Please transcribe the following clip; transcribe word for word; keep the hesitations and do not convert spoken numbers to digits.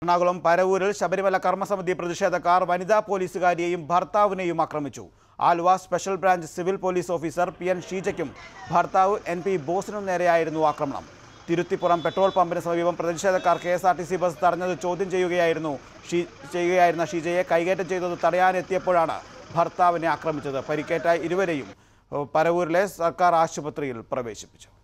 എറണാകുളം പരവൂരിൽ ശബരിമല കർമ്മസമിതി പ്രതിഷേധക്കാർ വനിതാ പോലീസുകാരിയെയും ഭർത്താവിനെയും ആക്രമിച്ചു. Aluva special branch civil police officer P N ഷീജയ്ക്കും ഭർത്താവ് എൻ പി ബോസിനും നേരെയായിരുന്നു ആക്രമണം. തിരുത്തിപ്പുറം പെട്രോൾ പമ്പിന് സമീപം പ്രതിഷേധക്കാർ K S R T C bus തടഞ്ഞത് ചോദ്യം ചെയ്യുകയായിരുന്നു ചെയ്യുകയായിരുന്ന ഷീജയെ കൈകയറ്റം ചെയ്തത് തടയാനെത്തിയപ്പോഴാണ് ഭർത്താവിനെ ആക്രമിച്ചത്. പരിക്കേറ്റ ഇരുവരെയും പരവൂരിലെ സർക്കാർ ആശുപത്രിയിൽ പ്രവേശിപ്പിച്ചു.